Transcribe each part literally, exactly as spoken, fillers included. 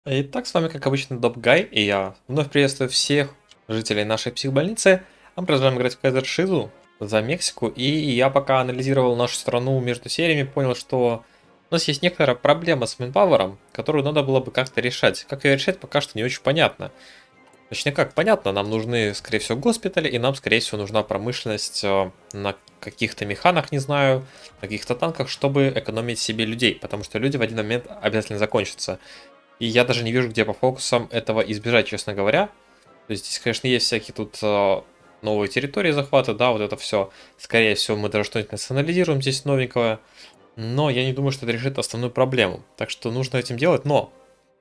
Итак, с вами, как обычно, Допгай, и я вновь приветствую всех жителей нашей психбольницы. А мы продолжаем играть в Кайзер Шизу за Мексику, и я пока анализировал нашу страну между сериями, понял, что у нас есть некоторая проблема с мэнпауэром, которую надо было бы как-то решать. Как ее решать, пока что не очень понятно. Точнее, как понятно, нам нужны, скорее всего, госпитали, и нам, скорее всего, нужна промышленность э, на каких-то механах, не знаю, на каких-то танках, чтобы экономить себе людей, потому что люди в один момент обязательно закончатся. И я даже не вижу, где по фокусам этого избежать, честно говоря. То есть здесь, конечно, есть всякие тут э, новые территории захвата, да, вот это все. Скорее всего, мы даже что-нибудь национализируем здесь новенького. Но я не думаю, что это решит основную проблему. Так что нужно этим делать, но...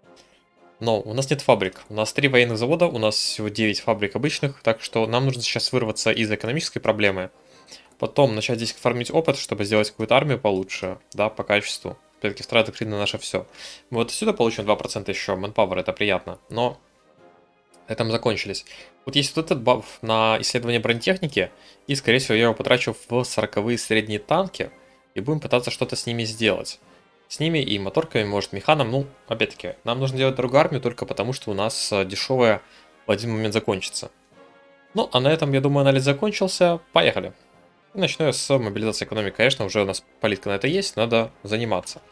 Но у нас нет фабрик. У нас три военных завода, у нас всего девять фабрик обычных, так что нам нужно сейчас вырваться из экономической проблемы. Потом начать здесь фармить опыт, чтобы сделать какую-то армию получше, да, по качеству. Опять-таки, вторая доктрина наше все. Мы вот отсюда получим два процента еще, manpower, это приятно, но на этом закончились. Вот есть вот этот баф на исследование бронетехники, и, скорее всего, я его потрачу в сороковые средние танки, и будем пытаться что-то с ними сделать. С ними и моторками, может, механом, ну, опять-таки, нам нужно делать другую армию только потому, что у нас дешевая в один момент закончится. Ну, а на этом, я думаю, анализ закончился. Поехали. И начну я с мобилизации экономики. Конечно, уже у нас политика на это есть, надо заниматься.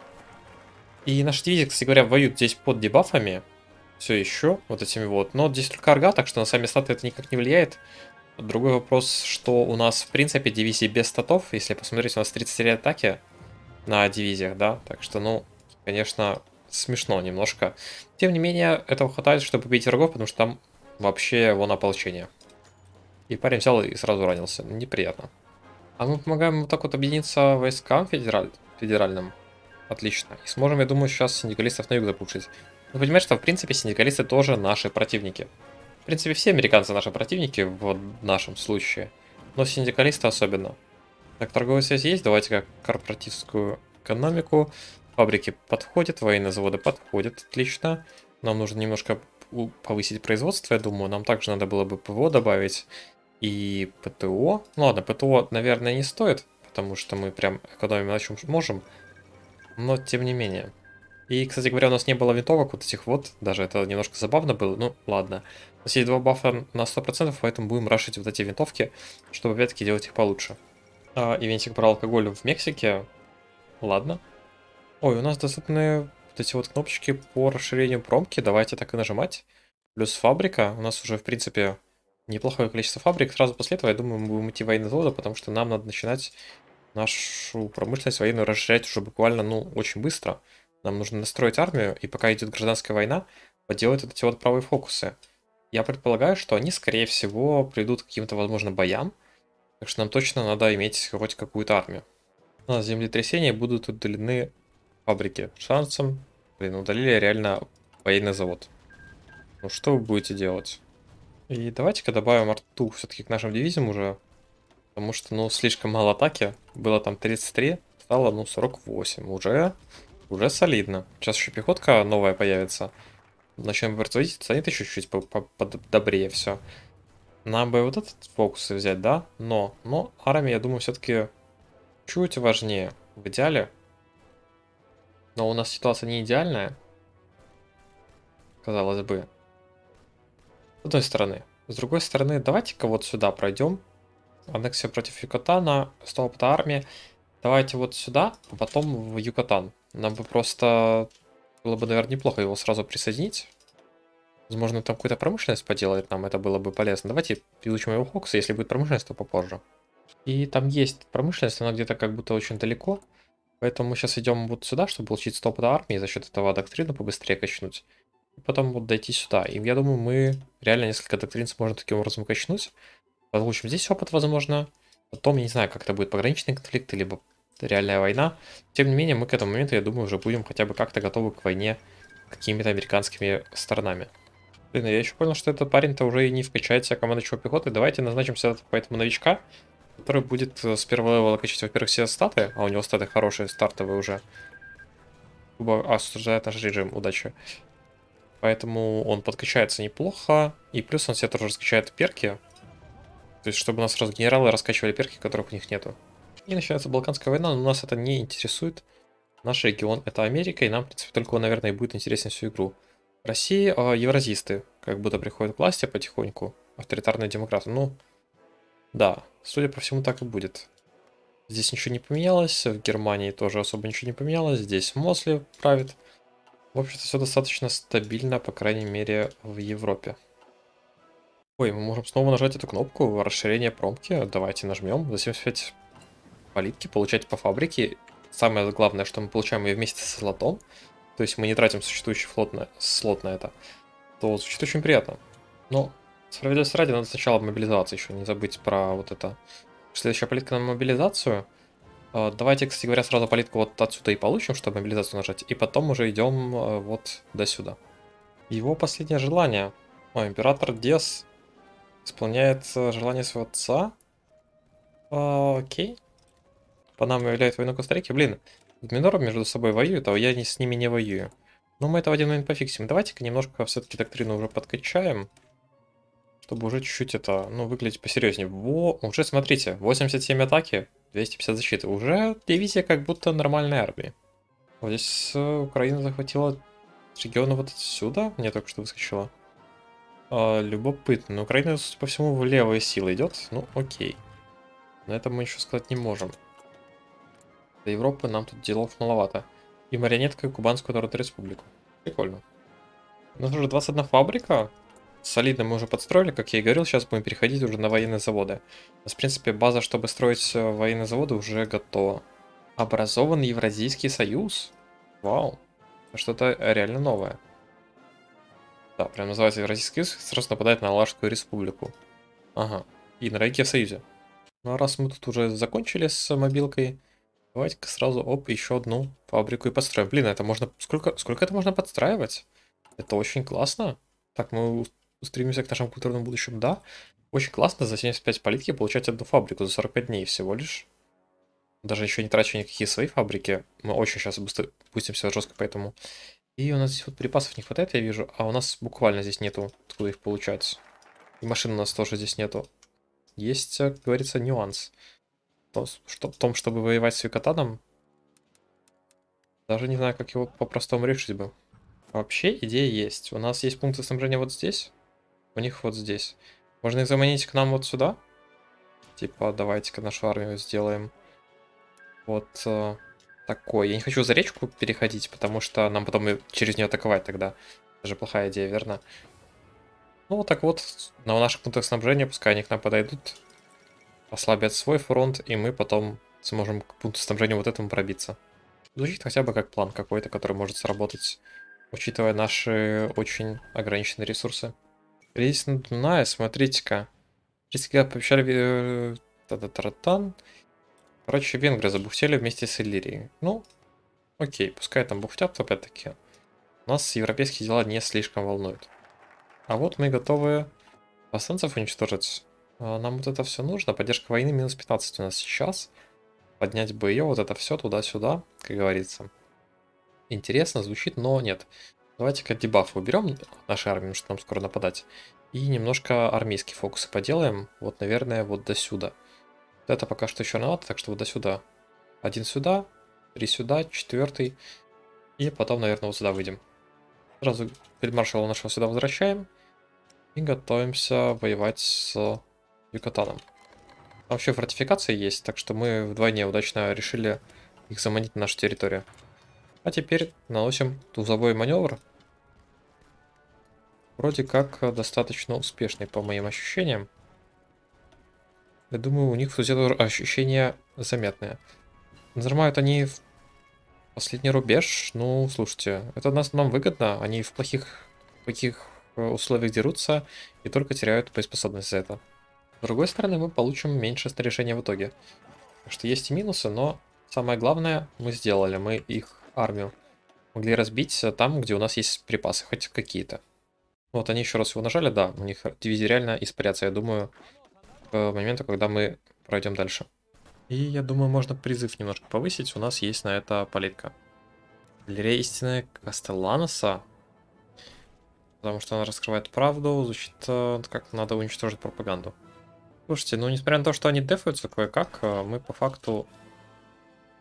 И наши дивизии, кстати говоря, воюют здесь под дебафами. Все еще, вот этими вот. Но здесь только арга, так что на сами статы это никак не влияет. Другой вопрос, что у нас, в принципе, дивизии без статов. Если посмотреть, у нас тридцать три атаки на дивизиях, да. Так что, ну, конечно, смешно немножко. Тем не менее, этого хватает, чтобы победить врагов, потому что там вообще вон ополчение. И парень взял и сразу ранился. Неприятно. А мы помогаем вот так вот объединиться войскам федераль... федеральным. Отлично. И сможем, я думаю, сейчас синдикалистов на юг запушить. Вы понимаете, что в принципе синдикалисты тоже наши противники. В принципе, все американцы наши противники в нашем случае. Но синдикалисты особенно. Так, торговая связь есть. Давайте как корпоративскую экономику. Фабрики подходят, военные заводы подходят. Отлично. Нам нужно немножко повысить производство, я думаю. Нам также надо было бы ПВО добавить. И ПТО. Ну ладно, ПТО, наверное, не стоит, потому что мы прям экономим на чем можем. Но тем не менее. И, кстати говоря, у нас не было винтовок вот этих вот. Даже это немножко забавно было. Ну, ладно. У нас есть два бафа на сто процентов, поэтому будем рашить вот эти винтовки, чтобы опять-таки делать их получше. А, ивентик про алкоголь в Мексике. Ладно. Ой, у нас доступны вот эти вот кнопочки по расширению промки. Давайте так и нажимать. Плюс фабрика. У нас уже, в принципе, неплохое количество фабрик. Сразу после этого, я думаю, мы будем идти в военные заводы, потому что нам надо начинать нашу промышленность военную расширять уже буквально, ну, очень быстро. Нам нужно настроить армию, и пока идет гражданская война, поделать вот эти вот правые фокусы. Я предполагаю, что они, скорее всего, придут к каким-то, возможно, боям, так что нам точно надо иметь хоть какую-то армию. У нас землетрясения будут удалены фабрики. Шансом, блин, удалили реально военный завод. Ну что вы будете делать? И давайте-ка добавим арту все-таки к нашим дивизиям уже. Потому что, ну, слишком мало атаки. Было там тридцать три, стало, ну, сорок восемь. Уже, уже солидно. Сейчас еще пехотка новая появится. Начнем производить, станет еще чуть-чуть подобрее все. Нам бы вот этот фокус взять, да? Но, но армия, я думаю, все-таки чуть важнее. В идеале. Но у нас ситуация не идеальная. Казалось бы. С одной стороны. С другой стороны, давайте-ка вот сюда пройдем. Аннексия против Юкатана, сто опыта армии. Давайте вот сюда, а потом в Юкатан. Нам бы просто было бы, наверное, неплохо его сразу присоединить. Возможно, там какую-то промышленность поделает нам, это было бы полезно. Давайте изучим его фокусы, если будет промышленность, то попозже. И там есть промышленность, она где-то как будто очень далеко. Поэтому мы сейчас идем вот сюда, чтобы получить сто опыта армии, и за счет этого доктрину побыстрее качнуть. И потом вот дойти сюда. И я думаю, мы реально несколько доктрин сможем таким образом качнуть. Получим здесь опыт, возможно. Потом, я не знаю, как это будет пограничный конфликт, либо реальная война. Тем не менее, мы к этому моменту, я думаю, уже будем хотя бы как-то готовы к войне какими-то американскими сторонами. Блин, я еще понял, что этот парень-то уже и не вкачает себя командующего пехоты. Давайте назначим себя поэтому новичка, который будет с первого левела качать, во-первых, все статы, а у него статы хорошие, стартовые уже. А, сужает наш режим, удачи. Поэтому он подкачается неплохо. И плюс он себе тоже раскачает перки. То есть, чтобы у нас сразу генералы раскачивали перки, которых у них нету. И начинается Балканская война, но нас это не интересует. Наш регион это Америка, и нам, в принципе, только он, наверное, и будет интересен всю игру. Россия, э, евразисты, как будто приходят к власти потихоньку. Авторитарные демократы. Ну, да, судя по всему, так и будет. Здесь ничего не поменялось, в Германии тоже особо ничего не поменялось, здесь Мосли правит. В общем-то, все достаточно стабильно, по крайней мере, в Европе. Ой, мы можем снова нажать эту кнопку расширения промки. Давайте нажмем. За семьдесят пять палитки получать по фабрике. Самое главное, что мы получаем ее вместе со слотом. То есть мы не тратим существующий флот на, слот на это. То звучит очень приятно. Но справедливости ради надо сначала мобилизоваться еще. Не забыть про вот это. Следующая палитка на мобилизацию. Давайте, кстати говоря, сразу палитку вот отсюда и получим, чтобы мобилизацию нажать. И потом уже идем вот до сюда. Его последнее желание. О, император Дес исполняет желание своего отца. А, окей. Панама являет войну Коста-Рики. Блин, Миноры между собой воюют, а я не, с ними не воюю. Но мы это в один момент пофиксим. Давайте-ка немножко все-таки доктрину уже подкачаем. Чтобы уже чуть-чуть это, ну, выглядеть посерьезнее. Во, уже смотрите, восемьдесят семь атаки, двести пятьдесят защиты. Уже дивизия как будто нормальной армии. Вот здесь э, Украина захватила регионы вот отсюда. Мне только что выскочило. А, любопытно. Но Украина, судя по всему, в левые силы идет. Ну, окей. На этом мы еще сказать не можем. До Европы нам тут делов маловато. И марионеткой Кубанскую Народную Республику. Прикольно. У нас уже двадцать одна фабрика. Солидно мы уже подстроили, как я и говорил, сейчас будем переходить уже на военные заводы. У нас, в принципе, база, чтобы строить военные заводы, уже готова. Образован Евразийский союз. Вау. Что-то реально новое. Да, прям называется Евразийский союз, сразу нападает на Алашскую республику. Ага. И на Рейке в союзе. Ну а раз мы тут уже закончили с мобилкой, давайте-ка сразу, оп, еще одну фабрику и построим. Блин, это можно... Сколько, сколько это можно подстраивать? Это очень классно. Так, мы устремимся к нашему культурному будущему, да. Очень классно за семьдесят пять политики получать одну фабрику за сорок пять дней всего лишь. Даже еще не трачу никакие свои фабрики. Мы очень сейчас быстро пустимся жестко поэтому. И у нас здесь вот припасов не хватает, я вижу. А у нас буквально здесь нету, откуда их получать. И машин у нас тоже здесь нету. Есть, как говорится, нюанс. То, что, в том, чтобы воевать с Юкатаном. Даже не знаю, как его по-простому решить бы. Вообще идея есть. У нас есть пункты снабжения вот здесь. У них вот здесь. Можно их заманить к нам вот сюда. Типа, давайте-ка нашу армию сделаем. Вот э, такой. Я не хочу за речку переходить, потому что нам потом и через нее атаковать тогда. Это же плохая идея, верно? Ну вот так вот. На наших пунктах снабжения, пускай они к нам подойдут. Ослабят свой фронт, и мы потом сможем к пункту снабжения вот этому пробиться. Звучит хотя бы как план какой-то, который может сработать, учитывая наши очень ограниченные ресурсы. Кризис на Дунае, смотрите-ка. Смотрите-ка, пообещали... Та-та-та-тан. Короче, венгры забухтели вместе с Иллирией. Ну, окей, пускай там бухтят, опять-таки. Нас европейские дела не слишком волнуют. А вот мы готовы повстанцев уничтожить. Нам вот это все нужно. Поддержка войны минус пятнадцать у нас сейчас. Поднять бы ее, вот это все туда-сюда, как говорится. Интересно звучит, но нет. Давайте-ка дебафы уберем нашей армии, потому что нам скоро нападать. И немножко армейские фокусы поделаем. Вот, наверное, вот до сюда. Вот это пока что еще надо, так что вот до сюда. Один сюда, три сюда, четвертый. И потом, наверное, вот сюда выйдем. Сразу фельдмаршала нашего сюда возвращаем. И готовимся воевать с Юкатаном. Там вообще фортификации есть, так что мы вдвойне удачно решили их заманить на нашу территорию. А теперь наносим тузовой маневр. Вроде как достаточно успешный, по моим ощущениям. Я думаю, у них тут ощущения заметные. Нажимают они в последний рубеж. Ну, слушайте, это нас, нам выгодно. Они в плохих, в плохих условиях дерутся и только теряют боеспособность за это. С другой стороны, мы получим меньше снаряжения в итоге. Так что есть и минусы, но самое главное мы сделали. Мы их армию могли разбить там, где у нас есть припасы, хоть какие-то. Вот они еще раз его нажали, да, у них дивизии реально испарятся, я думаю, к моменту, когда мы пройдем дальше. И я думаю, можно призыв немножко повысить, у нас есть на это палитка. Галерея истины Кастелланоса. Потому что она раскрывает правду, звучит как надо уничтожить пропаганду. Слушайте, ну несмотря на то, что они дефаются кое-как, мы по факту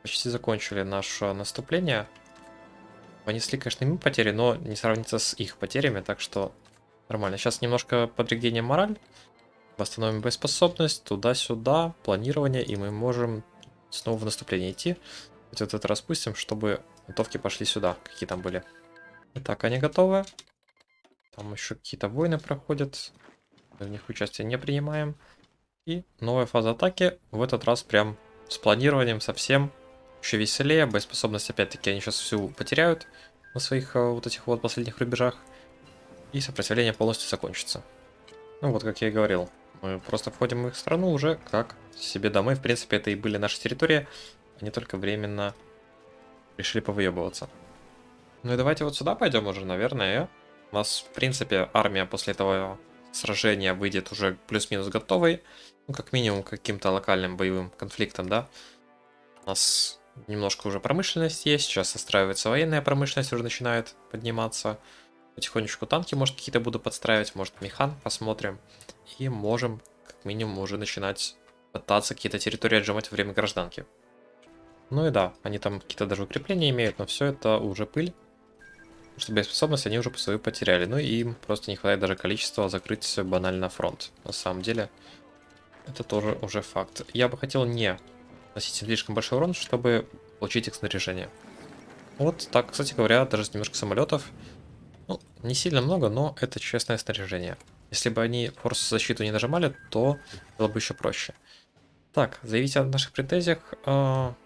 почти закончили наше наступление. Понесли, конечно, мы потери, но не сравнится с их потерями, так что нормально. Сейчас немножко подрегенем мораль, восстановим боеспособность, туда-сюда, планирование, и мы можем снова в наступление идти. Вот это распустим, чтобы винтовки пошли сюда, какие там были. Итак, они готовы. Там еще какие-то войны проходят. Мы в них участие не принимаем. И новая фаза атаки. В этот раз прям с планированием совсем еще веселее. Боеспособность опять-таки они сейчас всю потеряют на своих вот этих вот последних рубежах. И сопротивление полностью закончится. Ну вот, как я и говорил. Мы просто входим в их страну уже как себе домой. В принципе, это и были наши территории. Они только временно решили повыебываться. Ну и давайте вот сюда пойдем уже, наверное. У нас, в принципе, армия после этого сражения выйдет уже плюс-минус готовой. Ну, как минимум, каким-то локальным боевым конфликтом, да. У нас немножко уже промышленность есть. Сейчас настраивается военная промышленность, уже начинает подниматься. Потихонечку танки, может, какие-то буду подстраивать. Может, механ, посмотрим. И можем, как минимум, уже начинать пытаться какие-то территории отжимать во время гражданки. Ну и да, они там какие-то даже укрепления имеют, но все это уже пыль. Потому что боеспособность они уже по свою потеряли. Ну и им просто не хватает даже количества закрыть банально фронт. На самом деле, это тоже уже факт. Я бы хотел не наносить им слишком большой урон, чтобы получить их снаряжение. Вот так, кстати говоря, даже немножко самолетов. Ну, не сильно много, но это честное снаряжение. Если бы они форс-защиту не нажимали, то было бы еще проще. Так, заявить о наших претензиях. А...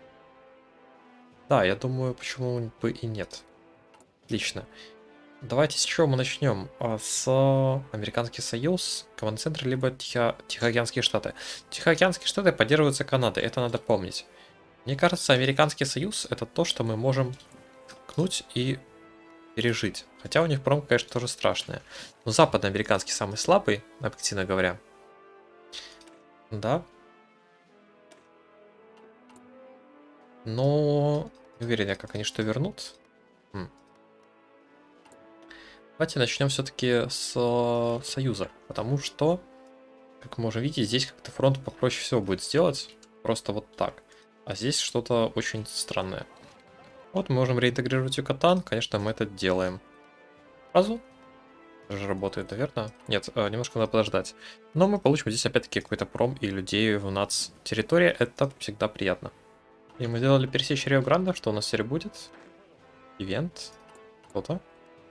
Да, я думаю, почему бы и нет. Отлично. Давайте с чего мы начнем? А, с Американский Союз, Команд-центр, либо Тихо... Тихоокеанские Штаты. Тихоокеанские Штаты поддерживаются Канадой, это надо помнить. Мне кажется, Американский Союз это то, что мы можем ткнуть и пережить. Хотя у них пром, конечно, тоже страшная. Но западноамериканский самый слабый, объективно говоря. Да. Но не уверен я, как они что вернут. Хм. Давайте начнем все-таки с э, Союза. Потому что, как мы можем видеть, здесь как-то фронт попроще всего будет сделать. Просто вот так. А здесь что-то очень странное. Вот мы можем реинтегрировать Юкатан. Конечно, мы это делаем. Сразу. Же работает, наверное. Нет, э, немножко надо подождать. Но мы получим здесь опять-таки какой-то пром и людей в нац территории. Это всегда приятно. И мы сделали пересечь Рио Гранде. Что у нас теперь будет? Ивент. Что-то.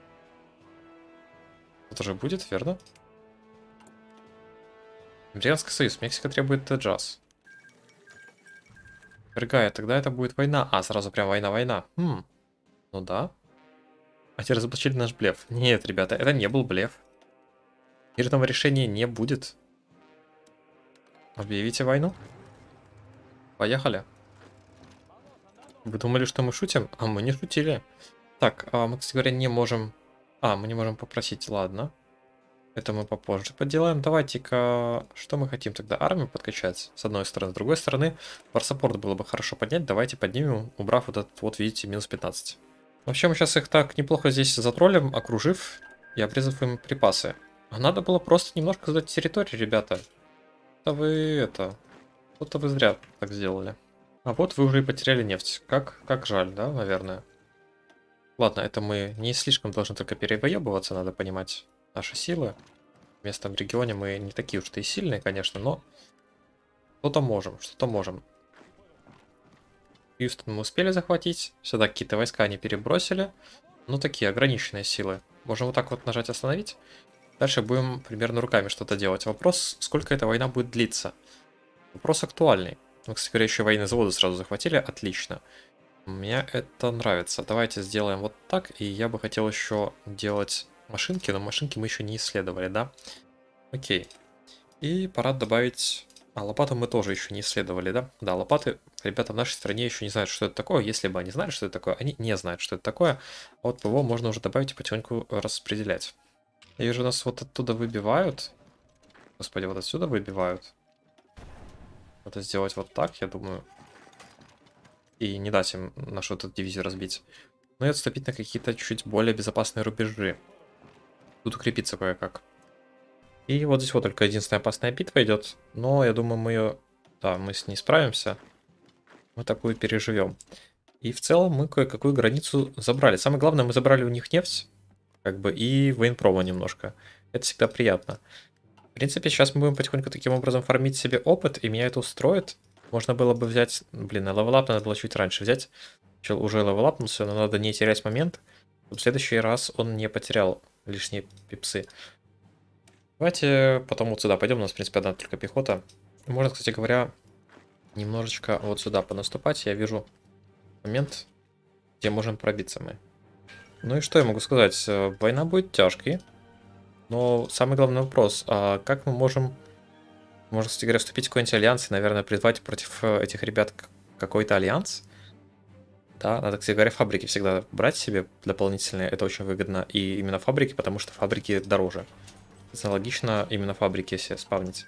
Что-то же будет, верно? Американский Союз. Мексика требует джаз. Дорогая, тогда это будет война. А, сразу прям война-война. Хм. Ну да. А теперь разоблачили наш блеф. Нет, ребята, это не был блеф. Мирного решения не будет. Объявите войну. Поехали. Вы думали, что мы шутим? А мы не шутили. Так, а мы, кстати говоря, не можем... А, мы не можем попросить, ладно. Это мы попозже поделаем. Давайте-ка... Что мы хотим тогда? Армию подкачать, с одной стороны. С другой стороны, варсаппорт было бы хорошо поднять. Давайте поднимем, убрав вот этот вот, видите, минус пятнадцать. Вообще, мы сейчас их так неплохо здесь затроллим, окружив и обрезав им припасы. А надо было просто немножко сдать территорию, ребята. Это вы это... Что-то вы зря так сделали. А вот вы уже и потеряли нефть. Как, как жаль, да, наверное. Ладно, это мы не слишком должны только перевоебываться, надо понимать наши силы. В местном регионе мы не такие уж и сильные, конечно, но что-то можем, что-то можем. Хьюстон мы успели захватить, сюда какие-то войска они перебросили, но такие ограниченные силы. Можем вот так вот нажать остановить. Дальше будем примерно руками что-то делать. Вопрос, сколько эта война будет длиться. Вопрос актуальный. Мы, кстати говоря, еще военные заводы сразу захватили, отлично. Мне это нравится. Давайте сделаем вот так, и я бы хотел еще делать машинки, но машинки мы еще не исследовали, да? Окей. И пора добавить... А, лопату мы тоже еще не исследовали, да? Да, лопаты, ребята в нашей стране еще не знают, что это такое. Если бы они знали, что это такое, они не знают, что это такое. А вот ПВО можно уже добавить и потихоньку распределять. Я вижу, нас вот оттуда выбивают. Господи, вот отсюда выбивают. Это сделать вот так, я думаю. И не дать им нашу эту дивизию разбить. Ну и отступить на какие-то чуть более безопасные рубежи. Тут укрепиться кое-как. И вот здесь вот только единственная опасная битва идет. Но я думаю, мы ее... Да, мы с ней справимся. мы такую переживем. И в целом мы кое-какую границу забрали. Самое главное, мы забрали у них нефть, как бы, и военпрома немножко. Это всегда приятно. В принципе, сейчас мы будем потихоньку таким образом фармить себе опыт, и меня это устроит. Можно было бы взять... Блин, на левелап надо было чуть раньше взять. Чел уже левелапнулся, но надо не терять момент, чтобы в следующий раз он не потерял лишние пипсы. Давайте потом вот сюда пойдем. У нас, в принципе, одна только пехота. Можно, кстати говоря, немножечко вот сюда понаступать. Я вижу момент, где можем пробиться мы. Ну и что я могу сказать? Война будет тяжкой. Но самый главный вопрос, а как мы можем, можно, кстати говоря, вступить в какой-нибудь альянс и, наверное, призвать против этих ребят какой-то альянс? Да, надо, кстати говоря, фабрики всегда брать себе дополнительные, это очень выгодно. И именно фабрики, потому что фабрики дороже. Логично именно фабрики себе спавнить.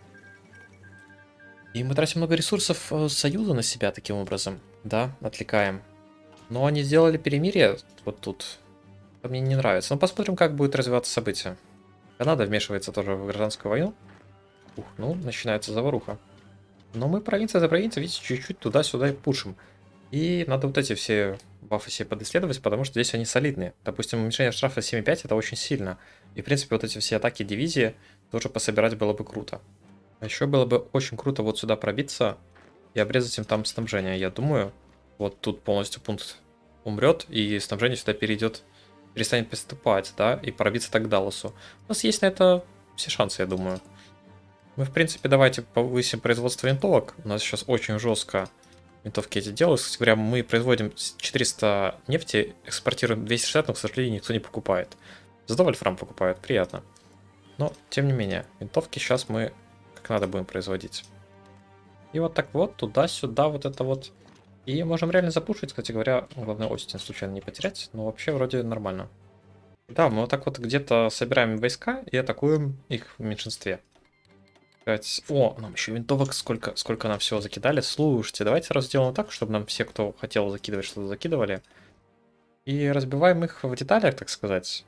И мы тратим много ресурсов Союза на себя таким образом. Да, отвлекаем. Но они сделали перемирие вот тут. Это мне не нравится. Но посмотрим, как будет развиваться событие. Канада вмешивается тоже в гражданскую войну. Ух, ну, начинается заваруха. Но мы провинция за провинцией, видите, чуть-чуть туда-сюда и пушим. И надо вот эти все бафы себе подисследовать, потому что здесь они солидные. Допустим, уменьшение штрафа семь и пять это очень сильно. И, в принципе, вот эти все атаки дивизии тоже пособирать было бы круто. А еще было бы очень круто вот сюда пробиться и обрезать им там снабжение. Я думаю, вот тут полностью пункт умрет, и снабжение сюда перейдет, перестанет поступать, да, и пробиться так к Далласу. У нас есть на это все шансы, я думаю. Мы, в принципе, давайте повысим производство винтовок. У нас сейчас очень жестко винтовки эти делают. Кстати говоря, мы производим четыреста нефти, экспортируем двести шестьдесят, но, к сожалению, никто не покупает. Зато вольфрам покупают, приятно. Но, тем не менее, винтовки сейчас мы как надо будем производить. И вот так вот, туда-сюда, вот это вот. И можем реально запушить, кстати говоря, главное Остин случайно не потерять, но вообще вроде нормально. Да, мы вот так вот где-то собираем войска и атакуем их в меньшинстве. О, нам еще винтовок сколько, сколько нам всего закидали. Слушайте, давайте сразу сделаем так, чтобы нам все, кто хотел закидывать, что-то закидывали. И разбиваем их в деталях, так сказать.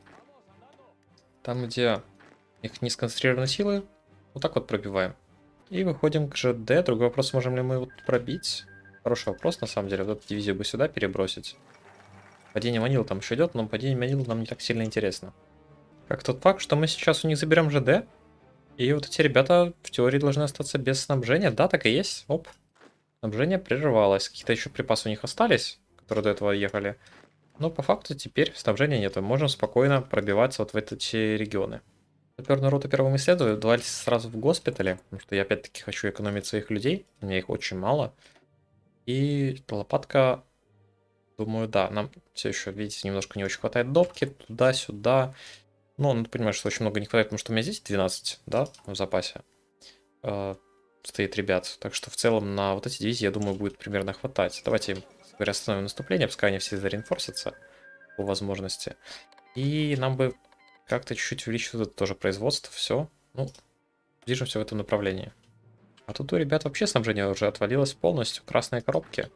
Там, где их не сконцентрированы силы, вот так вот пробиваем. И выходим к ЖД. Другой вопрос, можем ли мы вот пробить. Хороший вопрос, на самом деле. Вот эту дивизию бы сюда перебросить. Падение Манилы там еще идет, но падение Манилы нам не так сильно интересно. Как тот факт, что мы сейчас у них заберем ЖД. И вот эти ребята в теории должны остаться без снабжения. Да, так и есть. Оп. Снабжение прервалось. Какие-то еще припасы у них остались, которые до этого ехали. Но по факту теперь снабжения нет. Мы можем спокойно пробиваться вот в эти регионы. Саперную роту первым исследую. Давайте сразу в госпитале. Потому что я опять-таки хочу экономить своих людей. У меня их очень мало. И лопатка... Думаю, да, нам все еще, видите, немножко не очень хватает допки. Туда-сюда. Ну, надо понимать, что очень много не хватает, потому что у меня здесь двенадцать, да, в запасе э, стоит ребят. Так что в целом на вот эти дивизии, я думаю, будет примерно хватать. Давайте им, говоря, остановим наступление, пускай они все зарeinфорсятся по возможности. И нам бы как-то чуть-чуть увеличить это тоже производство, все. Ну, движемся в этом направлении. А тут у ребят вообще снабжение уже отвалилось полностью, красные коробки.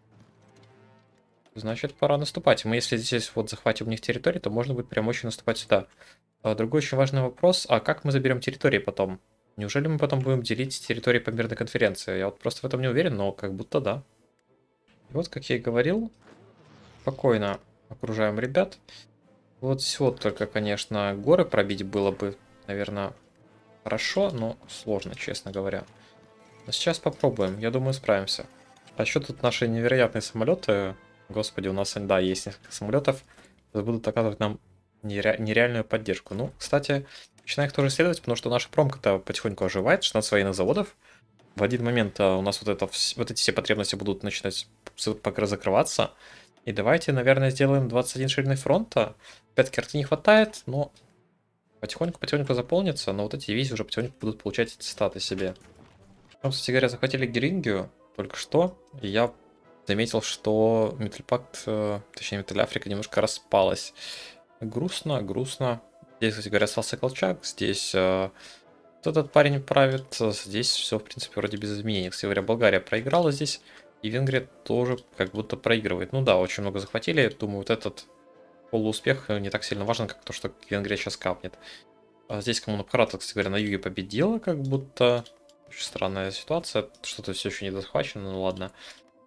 Значит, пора наступать. Мы, если здесь вот захватим у них территорию, то можно будет прям очень наступать сюда. А другой очень важный вопрос, а как мы заберем территории потом? Неужели мы потом будем делить территории по мирной конференции? Я вот просто в этом не уверен, но как будто да. И вот, как я и говорил, спокойно окружаем ребят. Вот здесь вот только, конечно, горы пробить было бы, наверное, хорошо, но сложно, честно говоря. Но сейчас попробуем, я думаю, справимся. А еще тут наши невероятные самолеты. Господи, у нас, да, есть несколько самолетов. Будут оказывать нам нере нереальную поддержку. Ну, кстати, начинаю их тоже исследовать, потому что наша промка-то потихоньку оживает, шестнадцать военных заводов. В один момент у нас вот, это, вот эти все потребности будут начинать закрываться. И давайте, наверное, сделаем двадцать один ширины фронта. Опять-таки, арты не хватает, но потихоньку-потихоньку заполнится. Но вот эти дивизии уже потихоньку будут получать эти статы себе. Потом, кстати говоря, захватили Герингию только что. И я заметил, что Металлпакт, точнее Металл Африка немножко распалась. Грустно, грустно. Здесь, кстати говоря, остался Колчак. Здесь э, вот этот парень правит. Здесь все, в принципе, вроде без изменений. Кстати говоря, Болгария проиграла здесь. И Венгрия тоже как будто проигрывает. Ну да, очень много захватили. Думаю, вот этот полууспех не так сильно важен, как то, что Венгрия сейчас капнет. А здесь Коммуна Пхарата, кстати говоря, на юге победила, как будто. Очень странная ситуация. Что-то все еще не захвачено, ну ладно.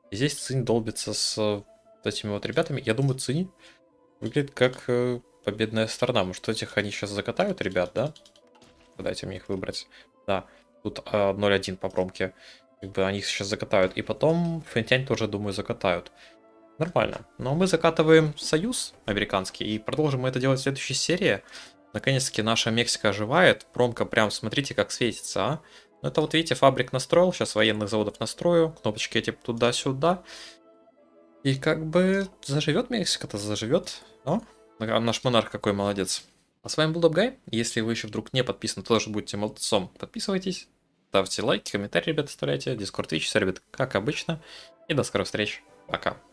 И здесь Цинь долбится с вот этими вот ребятами. Я думаю, Цинь выглядит как э, победная сторона. Может, этих они сейчас закатают, ребят, да? Дайте мне их выбрать. Да, тут э, ноль один по промке. Как бы они их сейчас закатают. И потом Фэнтянь тоже, думаю, закатают. Нормально. Но мы закатываем союз американский и продолжим мы это делать в следующей серии. Наконец-таки наша Мексика оживает. Промка прям, смотрите, как светится, а. Ну это вот видите, фабрик настроил. Сейчас военных заводов настрою. Кнопочки эти туда-сюда. И как бы заживет Мексика-то, заживет. О, наш монарх какой молодец. А с вами был Добгай. Если вы еще вдруг не подписаны, то тоже будьте молодцом. Подписывайтесь, ставьте лайки, комментарии, ребята, оставляйте. Дискорд, Twitch, сервис, как обычно. И до скорых встреч. Пока.